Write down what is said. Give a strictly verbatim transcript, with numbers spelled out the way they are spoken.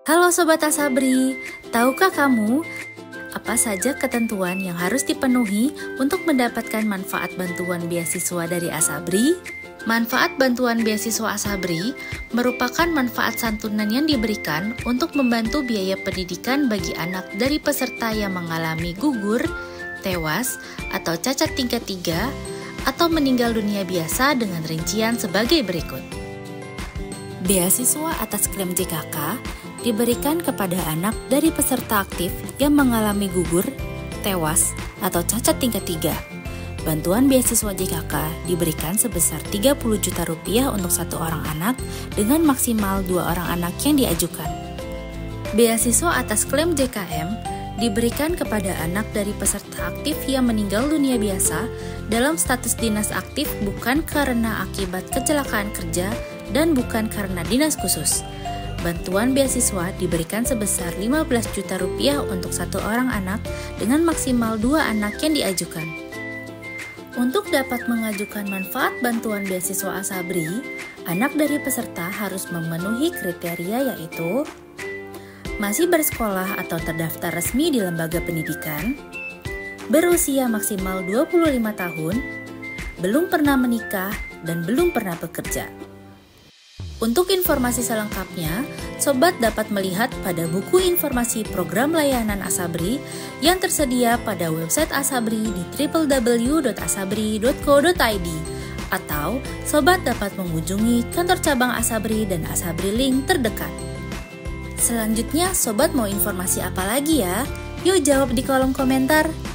Halo Sobat Asabri, tahukah kamu apa saja ketentuan yang harus dipenuhi untuk mendapatkan manfaat bantuan beasiswa dari Asabri? Manfaat bantuan beasiswa Asabri merupakan manfaat santunan yang diberikan untuk membantu biaya pendidikan bagi anak dari peserta yang mengalami gugur, tewas, atau cacat tingkat tiga, atau meninggal dunia biasa dengan rincian sebagai berikut. Beasiswa atas klaim J K K diberikan kepada anak dari peserta aktif yang mengalami gugur, tewas, atau cacat tingkat tiga. Bantuan beasiswa J K K diberikan sebesar tiga puluh juta rupiah untuk satu orang anak dengan maksimal dua orang anak yang diajukan. Beasiswa atas klaim J K M diberikan kepada anak dari peserta aktif yang meninggal dunia biasa dalam status dinas aktif bukan karena akibat kecelakaan kerja dan bukan karena dinas khusus. Bantuan beasiswa diberikan sebesar lima belas juta rupiah untuk satu orang anak dengan maksimal dua anak yang diajukan. Untuk dapat mengajukan manfaat bantuan beasiswa Asabri, anak dari peserta harus memenuhi kriteria yaitu masih bersekolah atau terdaftar resmi di lembaga pendidikan, berusia maksimal dua puluh lima tahun, belum pernah menikah, dan belum pernah bekerja. Untuk informasi selengkapnya, Sobat dapat melihat pada buku informasi program layanan Asabri yang tersedia pada website Asabri di w w w dot asabri dot co dot i d atau Sobat dapat mengunjungi kantor cabang Asabri dan Asabri Link terdekat. Selanjutnya, Sobat mau informasi apa lagi ya? Yuk jawab di kolom komentar.